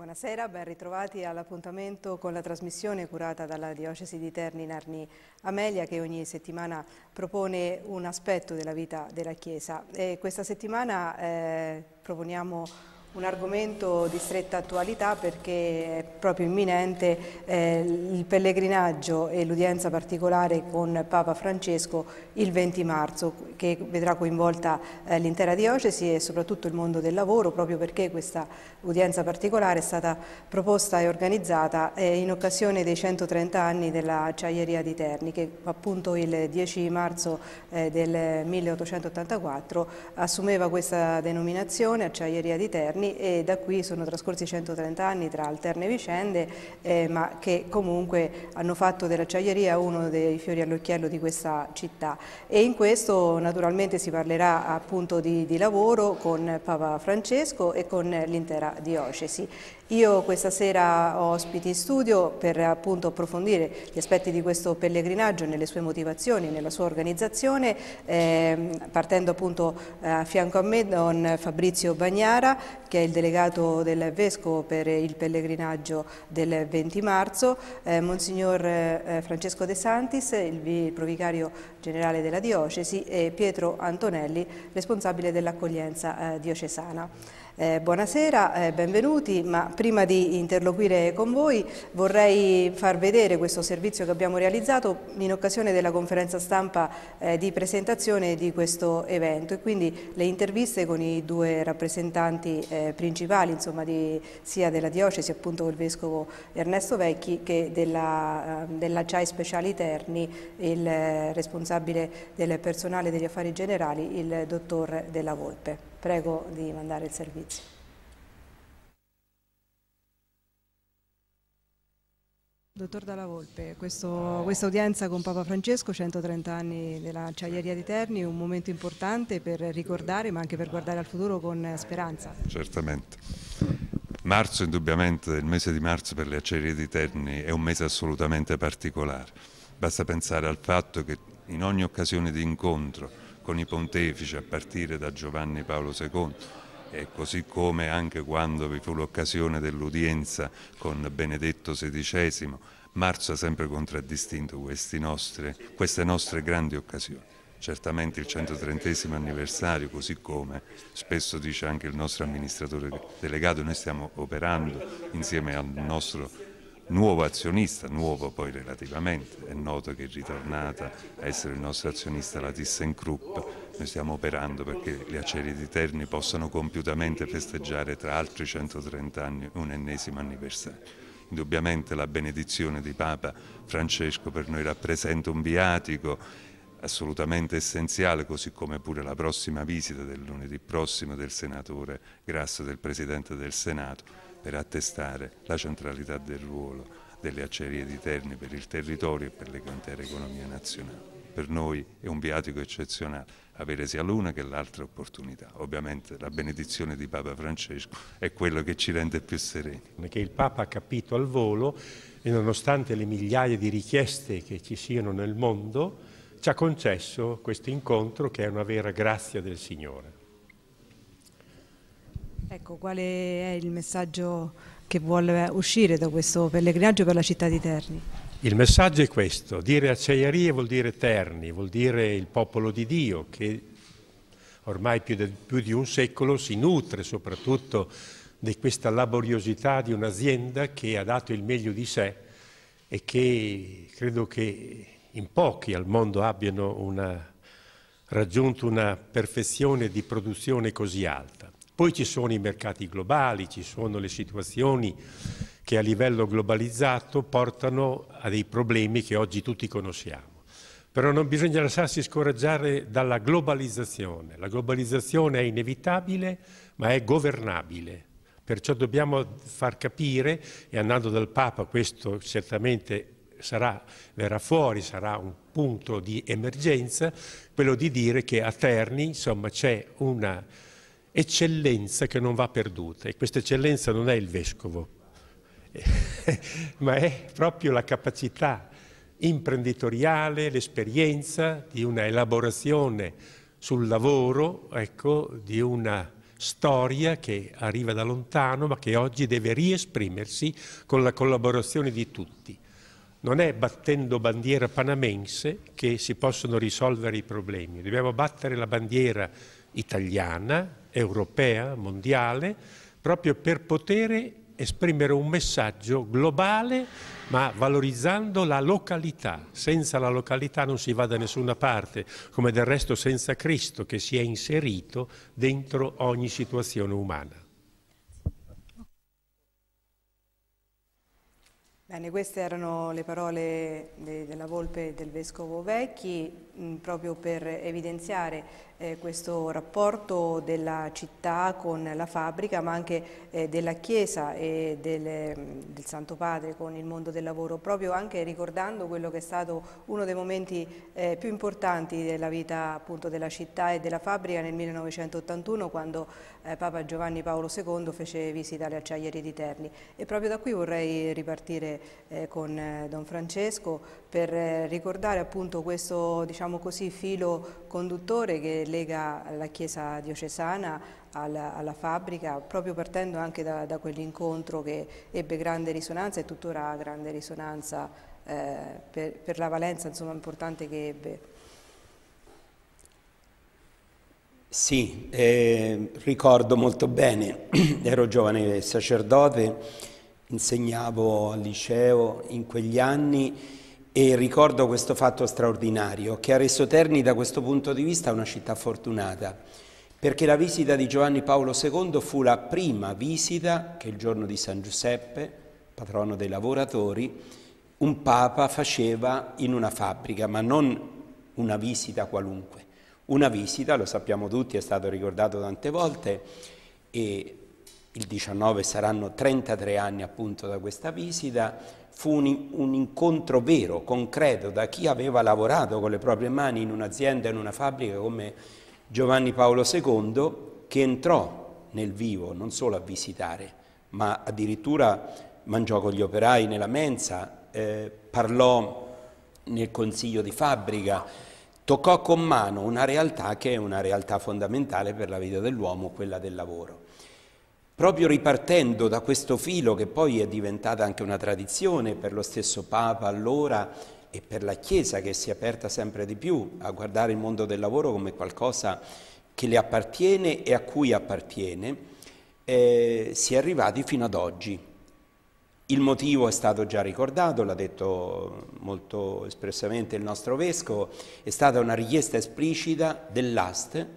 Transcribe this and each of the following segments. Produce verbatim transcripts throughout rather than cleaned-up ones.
Buonasera, ben ritrovati all'appuntamento con la trasmissione curata dalla Diocesi di Terni Narni Amelia, che ogni settimana propone un aspetto della vita della Chiesa. E questa settimana eh, proponiamo un argomento di stretta attualità perché è proprio imminente eh, il pellegrinaggio e l'udienza particolare con Papa Francesco il venti marzo, che vedrà coinvolta eh, l'intera diocesi e soprattutto il mondo del lavoro, proprio perché questa udienza particolare è stata proposta e organizzata eh, in occasione dei centotrenta anni della Acciaieria di Terni, che appunto il dieci marzo eh, del milleottocentottantaquattro assumeva questa denominazione, Acciaieria di Terni, e da qui sono trascorsi centotrenta anni tra alterne vicende, eh, ma che comunque hanno fatto dell'acciaieria uno dei fiori all'occhiello di questa città. E in questo naturalmente si parlerà appunto di, di lavoro con Papa Francesco e con l'intera diocesi. Io questa sera ho ospiti in studio per appunto approfondire gli aspetti di questo pellegrinaggio nelle sue motivazioni, nella sua organizzazione, eh, partendo appunto eh, a fianco a me Don Fabrizio Bagnara, che è il delegato del Vescovo per il pellegrinaggio del venti marzo, eh, Monsignor eh, Francesco De Santis, il, il provicario generale della diocesi, e Pietro Antonelli, responsabile dell'accoglienza eh, diocesana. Eh, buonasera, eh, benvenuti, ma prima di interloquire con voi vorrei far vedere questo servizio che abbiamo realizzato in occasione della conferenza stampa eh, di presentazione di questo evento, e quindi le interviste con i due rappresentanti eh, principali, insomma, di, sia della diocesi, appunto il vescovo Ernesto Vecchi, che della, uh, della C A I Speciali Terni, il eh, responsabile del personale degli affari generali, il dottor Della Volpe. Prego di mandare il servizio. Dottor Dalla Volpe, questo, questa udienza con Papa Francesco, centotrenta anni della Acciaieria di Terni, un momento importante per ricordare ma anche per guardare al futuro con speranza. Certamente. Marzo, indubbiamente, il mese di marzo per le Acciaierie di Terni è un mese assolutamente particolare. Basta pensare al fatto che in ogni occasione di incontro con i pontefici, a partire da Giovanni Paolo secondo, e così come anche quando vi fu l'occasione dell'udienza con Benedetto sedicesimo, marzo ha sempre contraddistinto questi nostri, queste nostre grandi occasioni. Certamente il centotrentesimo anniversario, così come spesso dice anche il nostro amministratore delegato, noi stiamo operando insieme al nostro nuovo azionista, nuovo poi relativamente, è noto che è ritornata a essere il nostro azionista la ThyssenKrupp. Noi stiamo operando perché le Acciaierie di Terni possano compiutamente festeggiare tra altri centotrenta anni un ennesimo anniversario. Indubbiamente la benedizione di Papa Francesco per noi rappresenta un viatico assolutamente essenziale, così come pure la prossima visita del lunedì prossimo del senatore Grasso, del Presidente del Senato, per attestare la centralità del ruolo delle Acciaierie di Terni per il territorio e per l'intera economia nazionale. Per noi è un viatico eccezionale avere sia l'una che l'altra opportunità. Ovviamente la benedizione di Papa Francesco è quello che ci rende più sereni. Che il Papa ha capito al volo e nonostante le migliaia di richieste che ci siano nel mondo, ci ha concesso questo incontro che è una vera grazia del Signore. Ecco, quale è il messaggio che vuole uscire da questo pellegrinaggio per la città di Terni? Il messaggio è questo: dire acciaierie vuol dire Terni, vuol dire il popolo di Dio che ormai più, del, più di un secolo si nutre soprattutto di questa laboriosità di un'azienda che ha dato il meglio di sé e che credo che in pochi al mondo abbiano una, raggiunto una perfezione di produzione così alta. Poi ci sono i mercati globali, ci sono le situazioni che a livello globalizzato portano a dei problemi che oggi tutti conosciamo. Però non bisogna lasciarsi scoraggiare dalla globalizzazione. La globalizzazione è inevitabile, ma è governabile. Perciò dobbiamo far capire, e andando dal Papa questo certamente sarà, verrà fuori, sarà un punto di emergenza, quello di dire che a Terni insomma c'è una eccellenza che non va perduta, e questa eccellenza non è il vescovo, ma è proprio la capacità imprenditoriale, l'esperienza di una elaborazione sul lavoro, ecco, di una storia che arriva da lontano ma che oggi deve riesprimersi con la collaborazione di tutti. Non è battendo bandiera panamense che si possono risolvere i problemi, dobbiamo battere la bandiera italiana, europea, mondiale, proprio per poter esprimere un messaggio globale, ma valorizzando la località. Senza la località non si va da nessuna parte, come del resto senza Cristo che si è inserito dentro ogni situazione umana. Bene, queste erano le parole de, della Volpe e del Vescovo Vecchi, mh, proprio per evidenziare eh, questo rapporto della città con la fabbrica, ma anche eh, della Chiesa e del, del Santo Padre con il mondo del lavoro, proprio anche ricordando quello che è stato uno dei momenti eh, più importanti della vita appunto della città e della fabbrica nel millenovecentottantuno, quando eh, Papa Giovanni Paolo secondo fece visita alle acciaierie di Terni. E proprio da qui vorrei ripartire Eh, con eh, Don Francesco per eh, ricordare appunto questo, diciamo così, filo conduttore che lega la Chiesa diocesana alla, alla fabbrica, proprio partendo anche da, da quell'incontro che ebbe grande risonanza e tuttora ha grande risonanza eh, per, per la valenza, insomma, importante che ebbe. Sì, eh, ricordo molto bene, ero giovane sacerdote, insegnavo al liceo in quegli anni e ricordo questo fatto straordinario che ha reso Terni da questo punto di vista una città fortunata, perché la visita di Giovanni Paolo secondo fu la prima visita che il giorno di San Giuseppe, patrono dei lavoratori, un papa faceva in una fabbrica, ma non una visita qualunque. Una visita, lo sappiamo tutti, è stato ricordato tante volte, e il diciannove saranno trentatré anni appunto da questa visita, fu un, un incontro vero, concreto, da chi aveva lavorato con le proprie mani in un'azienda, in una fabbrica come Giovanni Paolo secondo, che entrò nel vivo non solo a visitare, ma addirittura mangiò con gli operai nella mensa, eh, parlò nel consiglio di fabbrica, toccò con mano una realtà che è una realtà fondamentale per la vita dell'uomo, quella del lavoro. Proprio ripartendo da questo filo che poi è diventata anche una tradizione per lo stesso Papa allora e per la Chiesa che si è aperta sempre di più a guardare il mondo del lavoro come qualcosa che le appartiene e a cui appartiene, eh, si è arrivati fino ad oggi. Il motivo è stato già ricordato, l'ha detto molto espressamente il nostro Vescovo, è stata una richiesta esplicita dell'A S T,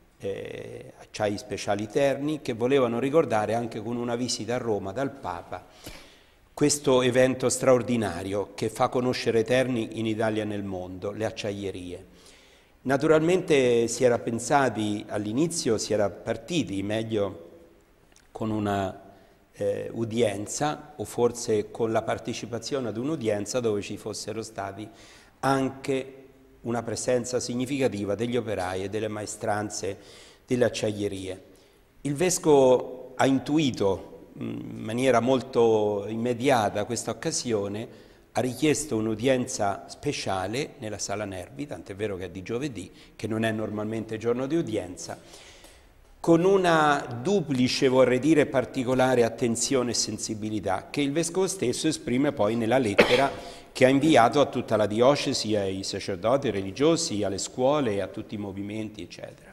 Eh, acciai speciali Terni, che volevano ricordare anche con una visita a Roma dal Papa questo evento straordinario che fa conoscere Terni in Italia e nel mondo, le acciaierie. Naturalmente si era pensati all'inizio, si era partiti meglio con una eh, udienza o forse con la partecipazione ad un'udienza dove ci fossero stati anche una presenza significativa degli operai e delle maestranze delle acciaierie. Il Vescovo ha intuito in maniera molto immediata questa occasione, ha richiesto un'udienza speciale nella Sala Nervi, tant'è vero che è di giovedì, che non è normalmente giorno di udienza, con una duplice, vorrei dire, particolare attenzione e sensibilità che il Vescovo stesso esprime poi nella lettera che ha inviato a tutta la diocesi, ai sacerdoti religiosi, alle scuole, a tutti i movimenti, eccetera,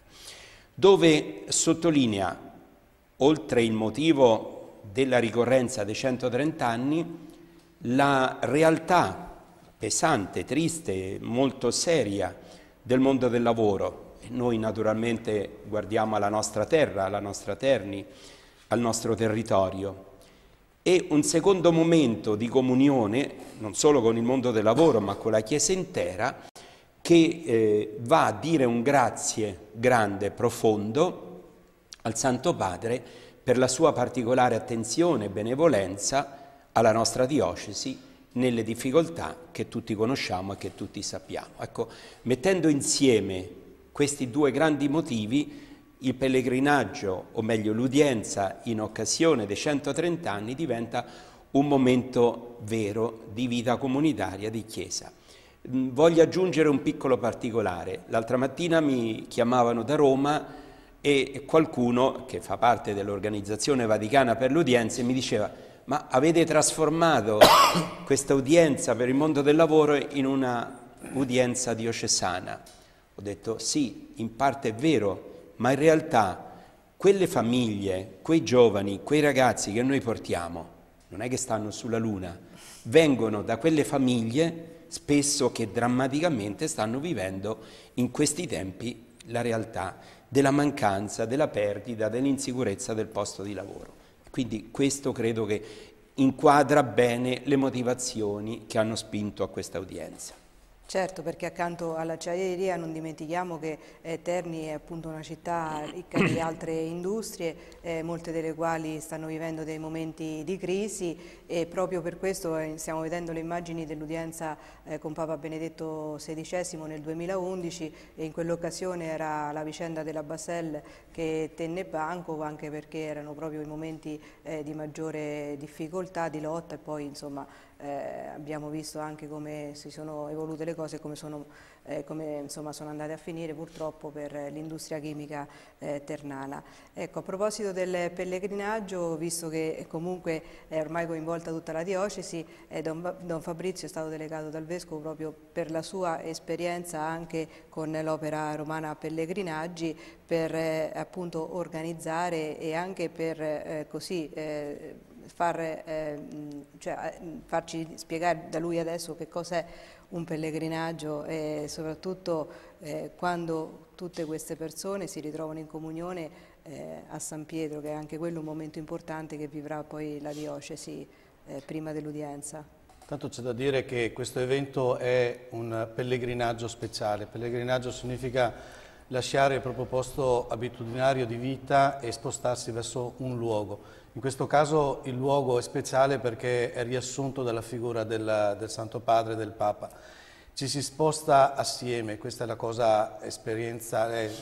dove sottolinea, oltre il motivo della ricorrenza dei centotrenta anni, la realtà pesante, triste, molto seria del mondo del lavoro. E noi naturalmente guardiamo alla nostra terra, alla nostra Terni, al nostro territorio. E un secondo momento di comunione, non solo con il mondo del lavoro, ma con la Chiesa intera, che eh, va a dire un grazie grande, profondo, al Santo Padre per la sua particolare attenzione e benevolenza alla nostra diocesi nelle difficoltà che tutti conosciamo e che tutti sappiamo. Ecco, mettendo insieme questi due grandi motivi, il pellegrinaggio, o meglio l'udienza in occasione dei centotrenta anni diventa un momento vero di vita comunitaria di Chiesa. Voglio aggiungere un piccolo particolare. L'altra mattina mi chiamavano da Roma E qualcuno che fa parte dell'Organizzazione Vaticana per le Udienze mi diceva: ma avete trasformato questa udienza per il mondo del lavoro in una udienza diocesana? Ho detto sì, in parte è vero, ma in realtà quelle famiglie, quei giovani, quei ragazzi che noi portiamo, non è che stanno sulla Luna, vengono da quelle famiglie spesso che drammaticamente stanno vivendo in questi tempi la realtà della mancanza, della perdita, dell'insicurezza del posto di lavoro. Quindi questo credo che inquadra bene le motivazioni che hanno spinto a questa udienza. Certo, perché accanto all'acciaieria non dimentichiamo che eh, Terni è appunto una città ricca di altre industrie, eh, molte delle quali stanno vivendo dei momenti di crisi, e proprio per questo eh, stiamo vedendo le immagini dell'udienza eh, con Papa Benedetto sedicesimo nel duemilaundici, e in quell'occasione era la vicenda della Basel che tenne banco, anche perché erano proprio i momenti eh, di maggiore difficoltà, di lotta, e poi insomma Eh, abbiamo visto anche come si sono evolute le cose e come, sono, eh, come insomma, sono andate a finire purtroppo per l'industria chimica eh, ternana. Ecco, a proposito del pellegrinaggio, visto che comunque è ormai coinvolta tutta la diocesi, eh, Don, Don Fabrizio è stato delegato dal Vescovo proprio per la sua esperienza anche con l'opera romana Pellegrinaggi, per eh, appunto organizzare e anche per eh, così eh, Far, eh, cioè, farci spiegare da lui adesso che cos'è un pellegrinaggio, e soprattutto eh, quando tutte queste persone si ritrovano in comunione eh, a San Pietro, che è anche quello un momento importante che vivrà poi la diocesi eh, prima dell'udienza. Tanto c'è da dire che questo evento è un pellegrinaggio speciale. Pellegrinaggio significa lasciare il proprio posto abitudinario di vita e spostarsi verso un luogo. In questo caso il luogo è speciale perché è riassunto dalla figura del, del Santo Padre, del Papa. Ci si sposta assieme, questa è la cosa, esperienza è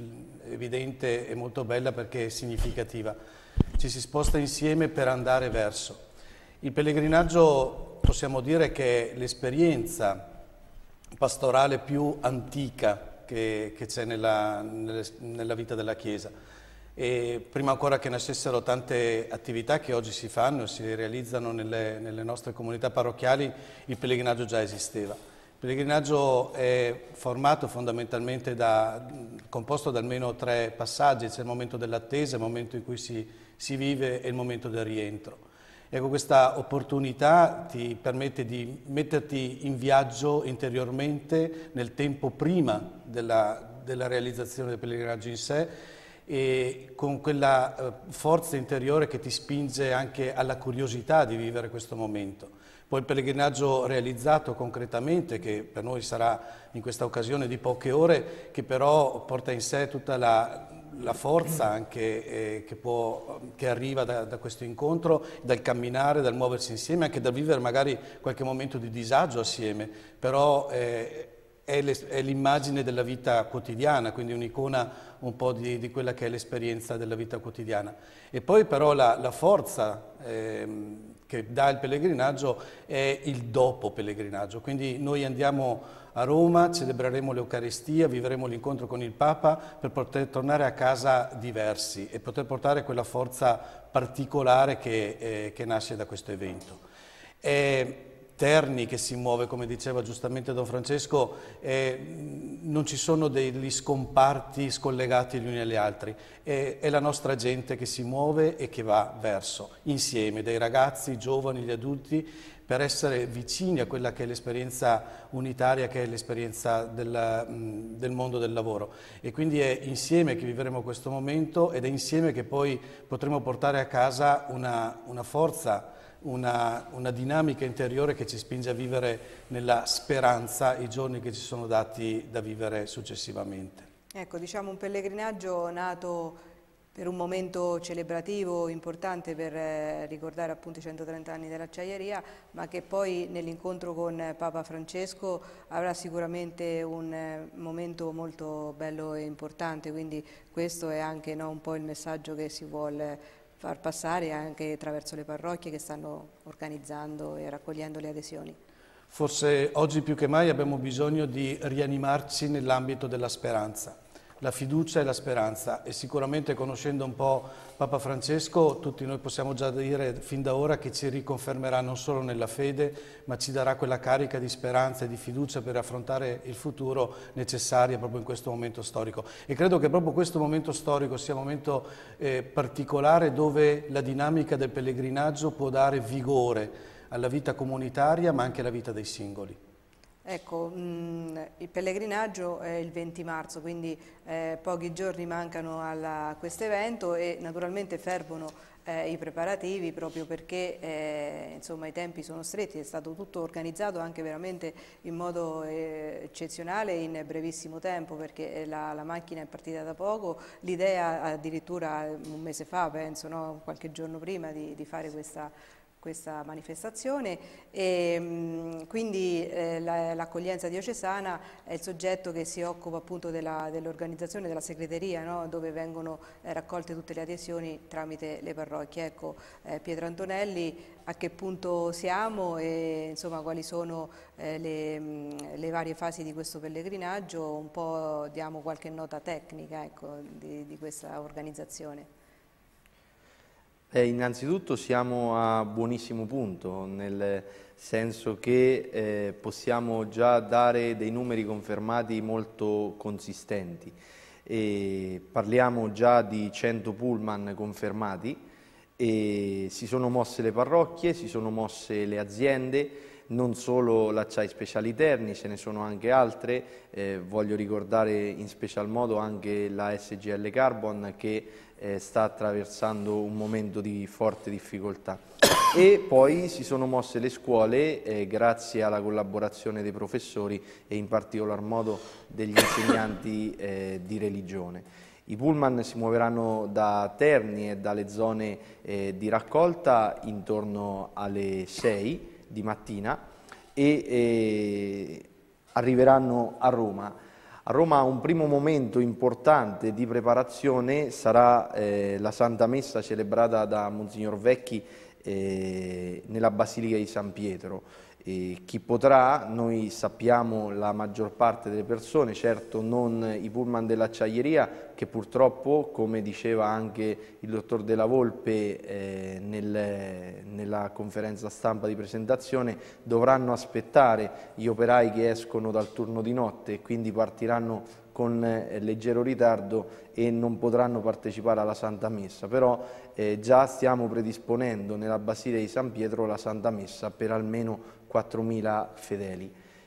evidente e molto bella perché è significativa. Ci si sposta insieme per andare verso. Il pellegrinaggio possiamo dire che è l'esperienza pastorale più antica che, che c'è nella, nella vita della Chiesa. E prima ancora che nascessero tante attività che oggi si fanno e si realizzano nelle, nelle nostre comunità parrocchiali, il pellegrinaggio già esisteva. Il pellegrinaggio è formato fondamentalmente da, composto da almeno tre passaggi: c'è il momento dell'attesa, il momento in cui si, si vive e il momento del rientro. Ecco, questa opportunità ti permette di metterti in viaggio interiormente nel tempo prima della, della realizzazione del pellegrinaggio in sé, e con quella eh, forza interiore che ti spinge anche alla curiosità di vivere questo momento. Poi il pellegrinaggio realizzato concretamente, che per noi sarà in questa occasione di poche ore, che però porta in sé tutta la, la forza anche eh, che, può, che arriva da, da questo incontro, dal camminare, dal muoversi insieme, anche dal vivere magari qualche momento di disagio assieme, però eh, è l'immagine della vita quotidiana, quindi un'icona un po' di, di quella che è l'esperienza della vita quotidiana. E poi però la, la forza ehm, che dà il pellegrinaggio è il dopo pellegrinaggio, quindi noi andiamo a Roma, celebreremo l'Eucaristia, vivremo l'incontro con il Papa per poter tornare a casa diversi e poter portare quella forza particolare che, eh, che nasce da questo evento. E, Terni che si muove, come diceva giustamente Don Francesco, eh, non ci sono degli scomparti scollegati gli uni agli altri, è, è la nostra gente che si muove e che va verso, insieme, dai ragazzi, i giovani, gli adulti, per essere vicini a quella che è l'esperienza unitaria, che è l'esperienza del, del mondo del lavoro. E quindi è insieme che vivremo questo momento, ed è insieme che poi potremo portare a casa una, una forza, Una, una dinamica interiore che ci spinge a vivere nella speranza i giorni che ci sono dati da vivere successivamente. Ecco, diciamo un pellegrinaggio nato per un momento celebrativo importante per eh, ricordare appunto i centotrenta anni dell'acciaieria, ma che poi nell'incontro con Papa Francesco avrà sicuramente un eh, momento molto bello e importante, quindi questo è anche no, un po' il messaggio che si vuole far passare anche attraverso le parrocchie che stanno organizzando e raccogliendo le adesioni. Forse oggi più che mai abbiamo bisogno di rianimarci nell'ambito della speranza. la fiducia e la speranza, e sicuramente conoscendo un po' Papa Francesco tutti noi possiamo già dire fin da ora che ci riconfermerà non solo nella fede, ma ci darà quella carica di speranza e di fiducia per affrontare il futuro necessaria proprio in questo momento storico. E credo che proprio questo momento storico sia un momento eh, particolare dove la dinamica del pellegrinaggio può dare vigore alla vita comunitaria ma anche alla vita dei singoli. Ecco, mh, il pellegrinaggio è il venti marzo, quindi eh, pochi giorni mancano a questo evento e naturalmente fervono eh, i preparativi proprio perché eh, insomma, i tempi sono stretti, è stato tutto organizzato anche veramente in modo eh, eccezionale in brevissimo tempo perché la, la macchina è partita da poco, l'idea addirittura un mese fa, penso, no? Qualche giorno prima di, di fare questa questa manifestazione e mh, quindi eh, l'accoglienza diocesana è il soggetto che si occupa appunto dell'organizzazione della segreteria, no? Dove vengono eh, raccolte tutte le adesioni tramite le parrocchie. Ecco, eh, Pietro Antonelli, a che punto siamo e insomma quali sono eh, le, mh, le varie fasi di questo pellegrinaggio, un po' diamo qualche nota tecnica, ecco, di, di questa organizzazione. Eh, innanzitutto siamo a buonissimo punto, nel senso che eh, possiamo già dare dei numeri confermati molto consistenti. E parliamo già di cento pullman confermati e si sono mosse le parrocchie, si sono mosse le aziende, non solo l'Acciai Speciali Terni, ce ne sono anche altre, eh, voglio ricordare in special modo anche la S G L Carbon che eh, sta attraversando un momento di forte difficoltà. E poi si sono mosse le scuole eh, grazie alla collaborazione dei professori e in particolar modo degli insegnanti eh, di religione. I pullman si muoveranno da Terni e dalle zone eh, di raccolta intorno alle sei di mattina e eh, arriveranno a Roma. A Roma un primo momento importante di preparazione sarà eh, la Santa Messa celebrata da Monsignor Vecchi eh, nella Basilica di San Pietro. E chi potrà, noi sappiamo la maggior parte delle persone, certo non i pullman dell'acciaieria che purtroppo, come diceva anche il dottor Della Volpe eh, nel, nella conferenza stampa di presentazione, dovranno aspettare gli operai che escono dal turno di notte e quindi partiranno con eh, leggero ritardo e non potranno partecipare alla Santa Messa, però eh, già stiamo predisponendo nella Basilica di San Pietro la Santa Messa per almeno quattromila fedeli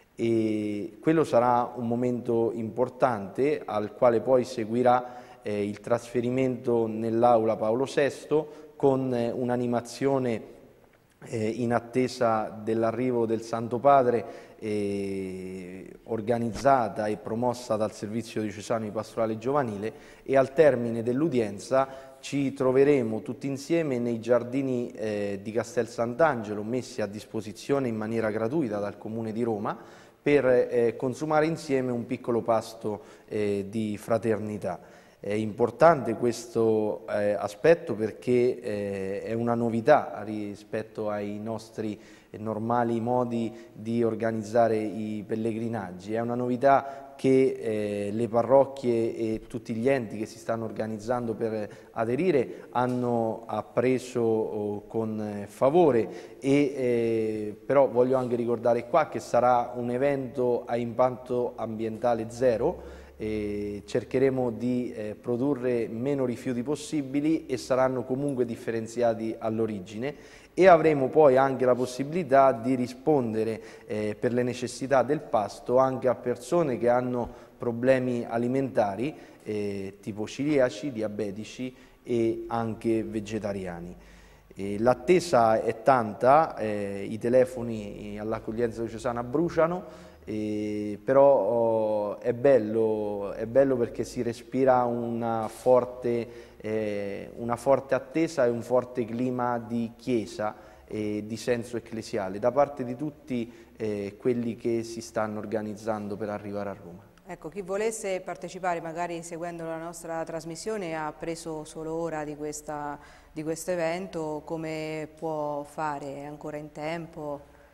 e quello sarà un momento importante al quale poi seguirà eh, il trasferimento nell'aula Paolo sesto con eh, un'animazione eh, in attesa dell'arrivo del Santo Padre eh, organizzata e promossa dal Servizio Diocesano di Pastorale Giovanile e al termine dell'udienza ci troveremo tutti insieme nei giardini eh, di Castel Sant'Angelo messi a disposizione in maniera gratuita dal Comune di Roma per eh, consumare insieme un piccolo pasto eh, di fraternità. È importante questo eh, aspetto perché eh, è una novità rispetto ai nostri normali modi di organizzare i pellegrinaggi, è una novità che eh, le parrocchie e tutti gli enti che si stanno organizzando per aderire hanno appreso oh, con eh, favore e eh, però voglio anche ricordare qua che sarà un evento a impatto ambientale zero. E cercheremo di eh, produrre meno rifiuti possibili e saranno comunque differenziati all'origine e avremo poi anche la possibilità di rispondere eh, per le necessità del pasto anche a persone che hanno problemi alimentari eh, tipo celiaci, diabetici e anche vegetariani. L'attesa è tanta, eh, i telefoni all'accoglienza diocesana bruciano, Eh, però oh, è, bello, è bello perché si respira una forte, eh, una forte attesa e un forte clima di chiesa e di senso ecclesiale da parte di tutti eh, quelli che si stanno organizzando per arrivare a Roma. Ecco, chi volesse partecipare magari seguendo la nostra trasmissione ha preso solo ora di, questa, di questo evento, come può fare? È ancora in tempo?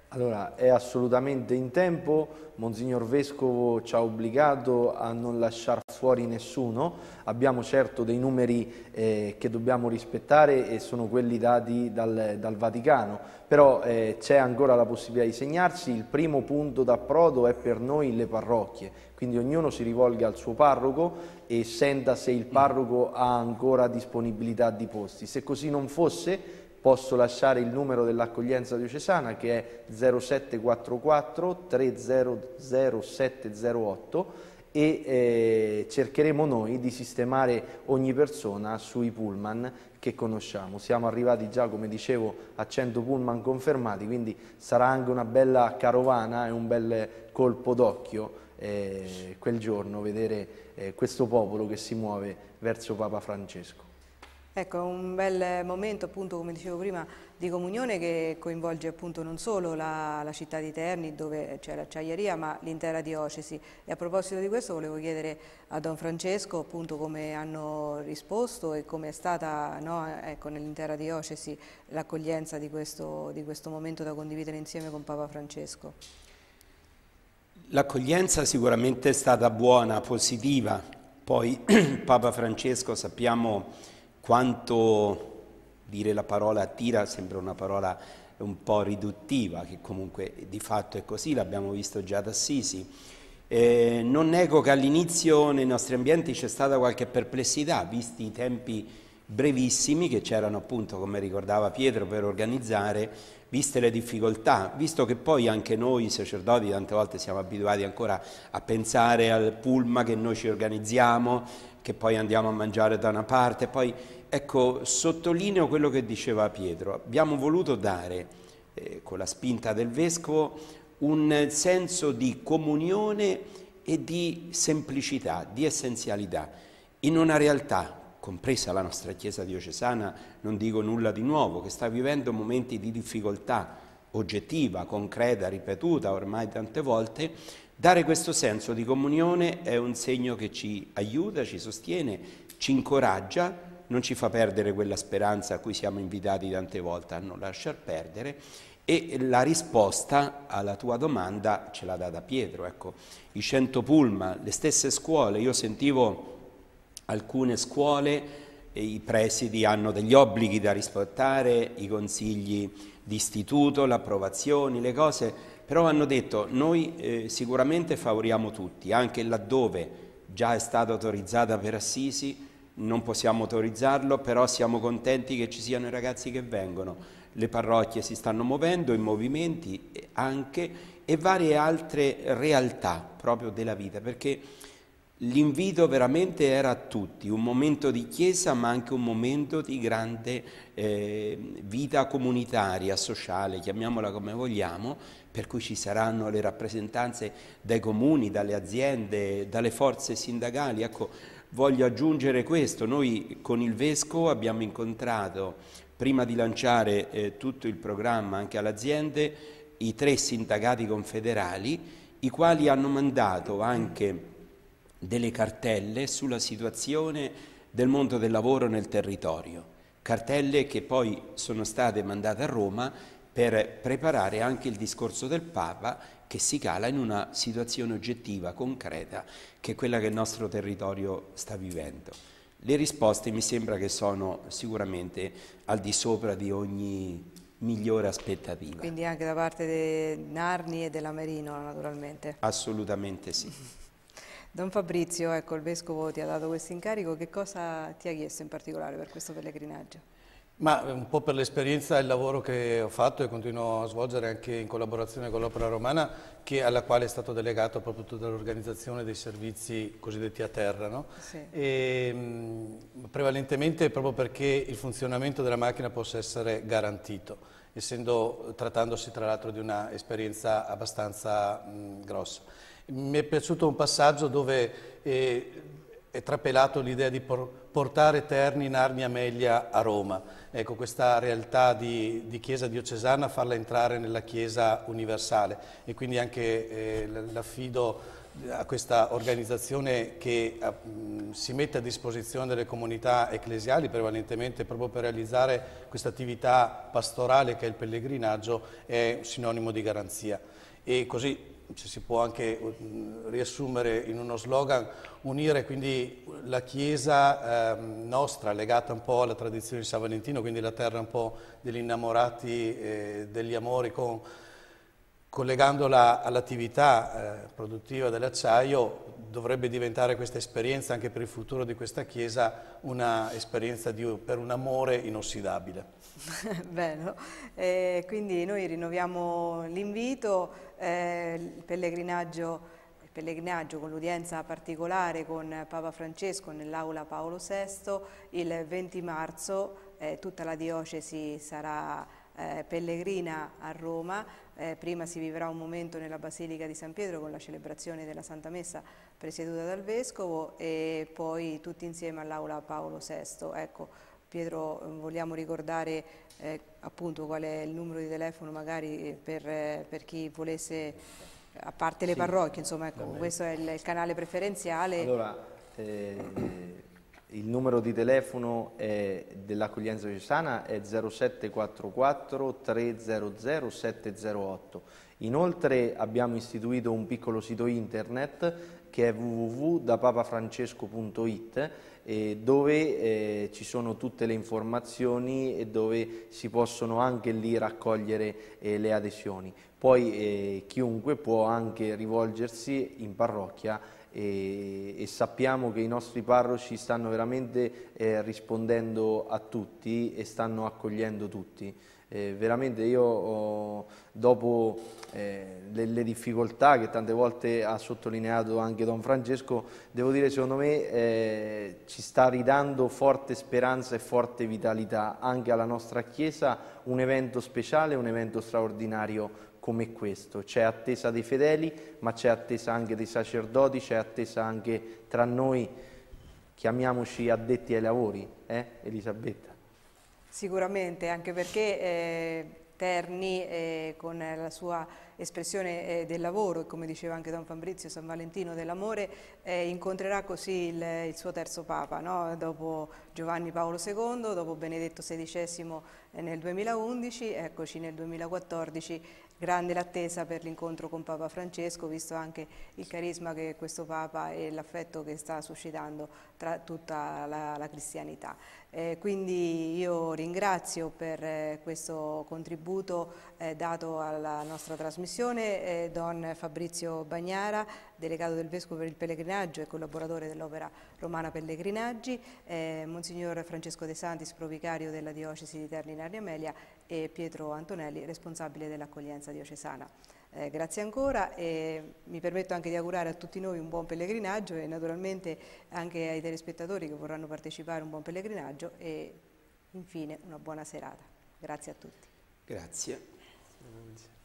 Allora, è assolutamente in tempo. Monsignor Vescovo ci ha obbligato a non lasciare fuori nessuno. Abbiamo certo dei numeri eh, che dobbiamo rispettare e sono quelli dati dal, dal Vaticano, però eh, c'è ancora la possibilità di segnarsi. Il primo punto d'approdo è per noi le parrocchie, quindi ognuno si rivolga al suo parroco e senta se il parroco ha ancora disponibilità di posti. Se così non fosse, posso lasciare il numero dell'accoglienza diocesana, che è zero sette quattro quattro tre zero zero sette zero otto, e eh, cercheremo noi di sistemare ogni persona sui pullman che conosciamo. Siamo arrivati già, come dicevo, a cento pullman confermati, quindi sarà anche una bella carovana e un bel colpo d'occhio eh, quel giorno vedere eh, questo popolo che si muove verso Papa Francesco. Ecco, un bel momento, appunto, come dicevo prima, di comunione che coinvolge appunto non solo la, la città di Terni, dove c'è l'acciaieria, ma l'intera diocesi. E a proposito di questo volevo chiedere a Don Francesco appunto come hanno risposto e come è stata, no, ecco, nell'intera diocesi l'accoglienza di questo, di questo momento da condividere insieme con Papa Francesco. L'accoglienza sicuramente è stata buona, positiva. Poi Papa Francesco, sappiamo quanto, dire la parola attira sembra una parola un po' riduttiva, che comunque di fatto è così, l'abbiamo visto già ad Assisi. Eh, non nego che all'inizio nei nostri ambienti c'è stata qualche perplessità, visti i tempi brevissimi che c'erano appunto, come ricordava Pietro, per organizzare, viste le difficoltà, visto che poi anche noi sacerdoti tante volte siamo abituati ancora a pensare al pullman che noi ci organizziamo, che poi andiamo a mangiare da una parte. Poi, ecco, sottolineo quello che diceva Pietro. Abbiamo voluto dare, eh, con la spinta del Vescovo, un senso di comunione e di semplicità, di essenzialità, in una realtà, compresa la nostra Chiesa diocesana, non dico nulla di nuovo, che sta vivendo momenti di difficoltà oggettiva, concreta, ripetuta ormai tante volte. Dare questo senso di comunione è un segno che ci aiuta, ci sostiene, ci incoraggia, non ci fa perdere quella speranza a cui siamo invitati tante volte a non lasciar perdere, e la risposta alla tua domanda ce l'ha data Pietro. Ecco, i cento pullman, le stesse scuole, io sentivo alcune scuole, e i presidi hanno degli obblighi da rispettare, i consigli di istituto, le approvazioni, le cose, però hanno detto noi eh, sicuramente favoriamo tutti, anche laddove già è stata autorizzata per Assisi, non possiamo autorizzarlo, però siamo contenti che ci siano i ragazzi che vengono. Le parrocchie si stanno muovendo, i movimenti anche, e varie altre realtà proprio della vita, perché l'invito veramente era a tutti, un momento di chiesa ma anche un momento di grande eh, vita comunitaria, sociale, chiamiamola come vogliamo, per cui ci saranno le rappresentanze dai comuni, dalle aziende, dalle forze sindacali. Ecco, voglio aggiungere questo, noi con il Vescovo abbiamo incontrato, prima di lanciare eh, tutto il programma anche alle aziende, i tre sindacati confederali, i quali hanno mandato anche delle cartelle sulla situazione del mondo del lavoro nel territorio, cartelle che poi sono state mandate a Roma per preparare anche il discorso del Papa, che si cala in una situazione oggettiva, concreta, che è quella che il nostro territorio sta vivendo. Le risposte mi sembra che sono sicuramente al di sopra di ogni migliore aspettativa. Quindi anche da parte di Narni e della Merino, naturalmente. Assolutamente sì. Don Fabrizio, ecco, il Vescovo ti ha dato questo incarico, che cosa ti ha chiesto in particolare per questo pellegrinaggio? Ma un po' per l'esperienza e il lavoro che ho fatto e continuo a svolgere anche in collaborazione con l'Opera Romana, che, alla quale è stato delegato proprio tutta l'organizzazione dei servizi cosiddetti a terra, no? Sì. E, mh, prevalentemente proprio perché il funzionamento della macchina possa essere garantito, essendo, trattandosi tra l'altro di una esperienza abbastanza mh, grossa. Mi è piaciuto un passaggio dove eh, è trapelato l'idea di por portare Terni, Narni, Amelia a Roma. Ecco, questa realtà di, di Chiesa diocesana, farla entrare nella Chiesa universale, e quindi anche eh, l'affido a questa organizzazione che a, mh, si mette a disposizione delle comunità ecclesiali prevalentemente proprio per realizzare questa attività pastorale che è il pellegrinaggio, è sinonimo di garanzia. E così ci si può anche uh, riassumere in uno slogan, unire quindi la Chiesa eh, nostra legata un po' alla tradizione di San Valentino, quindi la terra un po' degli innamorati, eh, degli amori, con collegandola all'attività eh, produttiva dell'acciaio, dovrebbe diventare questa esperienza anche per il futuro di questa Chiesa una esperienza di, per un amore inossidabile. Bello, eh, quindi noi rinnoviamo l'invito, eh, il pellegrinaggio, il pellegrinaggio con l'udienza particolare con Papa Francesco nell'aula Paolo sesto il venti marzo, eh, tutta la diocesi sarà eh, pellegrina a Roma. Eh, prima si vivrà un momento nella Basilica di San Pietro con la celebrazione della Santa Messa presieduta dal Vescovo e poi tutti insieme all'aula Paolo sesto. Ecco, Pietro, vogliamo ricordare eh, appunto qual è il numero di telefono magari per, eh, per chi volesse, a parte le sì, parrocchie, insomma, ecco, questo è il, il canale preferenziale. Allora, eh, il numero di telefono dell'accoglienza diocesana è zero sette quattro quattro tre zero zero sette zero otto. Inoltre abbiamo istituito un piccolo sito internet che è w w w punto da papa francesco punto it, eh, dove eh, ci sono tutte le informazioni e dove si possono anche lì raccogliere eh, le adesioni. Poi eh, chiunque può anche rivolgersi in parrocchia e, e sappiamo che i nostri parroci stanno veramente eh, rispondendo a tutti e stanno accogliendo tutti. Eh, veramente io ho, dopo eh, le, le difficoltà che tante volte ha sottolineato anche Don Francesco, devo dire secondo me eh, ci sta ridando forte speranza e forte vitalità anche alla nostra Chiesa un evento speciale, un evento straordinario come questo. C'è attesa dei fedeli, ma c'è attesa anche dei sacerdoti, c'è attesa anche tra noi, chiamiamoci addetti ai lavori, eh Elisabetta? Sicuramente, anche perché eh, Terni eh, con la sua espressione eh, del lavoro e come diceva anche Don Fabrizio San Valentino dell'amore eh, incontrerà così il, il suo terzo Papa, no? Dopo Giovanni Paolo secondo, dopo Benedetto sedicesimo eh, nel duemilaundici, eccoci nel duemilaquattordici, grande l'attesa per l'incontro con Papa Francesco, visto anche il carisma che questo Papa e l'affetto che sta suscitando tra tutta la, la cristianità. Eh, quindi io ringrazio per eh, questo contributo eh, dato alla nostra trasmissione eh, Don Fabrizio Bagnara, delegato del Vescovo per il Pellegrinaggio e collaboratore dell'opera romana Pellegrinaggi, eh, Monsignor Francesco De Santis, provicario della diocesi di Terni Narni Amelia, e Pietro Antonelli, responsabile dell'accoglienza diocesana. Eh, grazie ancora e mi permetto anche di augurare a tutti noi un buon pellegrinaggio e naturalmente anche ai telespettatori che vorranno partecipare un buon pellegrinaggio e infine una buona serata. Grazie a tutti. Grazie.